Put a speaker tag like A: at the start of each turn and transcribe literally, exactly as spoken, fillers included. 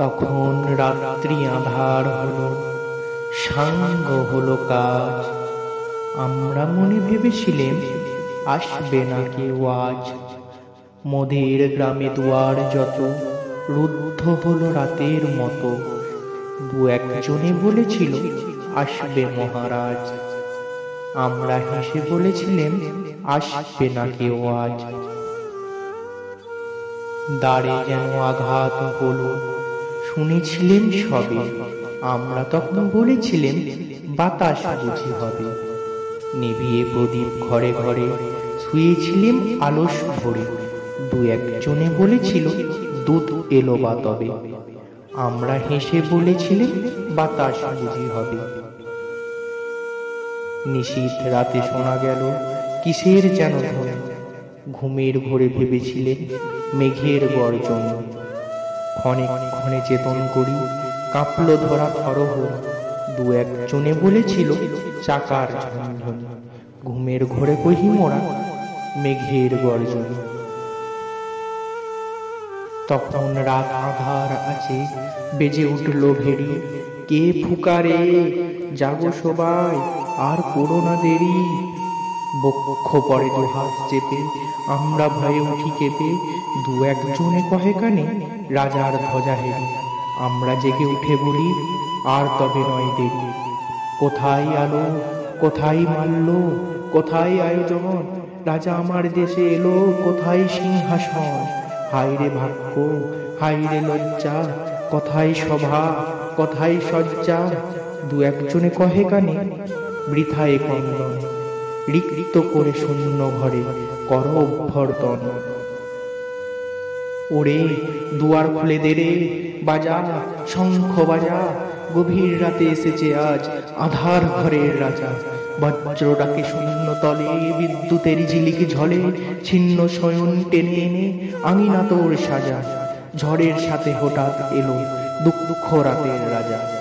A: তখন রাত্রি আঁধার হলো, সাঙ্গ হলো কাজ। আমরা মনে ভেবেছিলেম আসবে না কেউ আজ। মোদের গ্রামে দুয়ার যত রুদ্ধ হলো রাতের মতো। দু একজনে বলেছিল আসবে মহারাজ। আমরা হেসে বলেছিলেম আসবে না কেউ আজ। দ্বারে যেন আঘাত হলো, শুনেছিলেন সবে। আমরা তখন বলেছিলেম বাতাস বুঝি হবে। নিভিয়ে প্রদীপ ঘরে ঘরে শুয়েছিলেম আলস ভরে। দু একজনে বলেছিল দুধ এলো বা তবে। আমরা হেসে বলেছিলেম বাতাস বুঝি হবে। নিশীথ রাতে শোনা গেল কিসের যেন ধ্বনি। ঘুমের ঘোরে ভেবেছিলেন মেঘের গর্জন। ক্ষণে ক্ষণে চেতন করি কাঁপল ধরা থরহর। দু একজনে বলেছিল চাকার ঝনঝনি। ঘুমের ঘোরে কহি মোরা মেঘের গর্জন। তখন রাত আধার আছে, বেজে উঠল ভেড়ি। কে ফুকারে জাগো সবাই, আর করো না দেরি। বক্ষ পড়ে দুহাত চেপে আমরা ভয়ে উঠি কেঁপে। দু একজনে কহে কানে রাজার ধ্বজা হেরি। আমরা জেগে উঠে বলি আর তবে নয় দেরি। কোথায় আলো, কোথায় মাল্য, কোথায় আয়োজন। রাজা আমার দেশে এলো, কোথায় সিংহাসন। হায় রে ভাগ্য, হায় রে লজ্জা, কোথায় সভা, কোথায় সজ্জা। দু একজনে কহে কানে বৃথায় ক্রন্দন। রিক্ত করে শূন্য ঘরে কর অভ্যর্থন। ওরে দুয়ার খুলে দে রে, বাজা শঙ্খ বাজা। গভীর রাতে এসেছে আজ আধার ঘরের রাজা। বজ্র ডাকে শূন্য তলে, বিদ্যুতের ঝিলিক ঝলে। ছিন্ন শয়ন টেনে এনে আঙিনা তোর সাজা। ঝড়ের সাথে হঠাৎ এলো দুঃখ রাতের রাজা।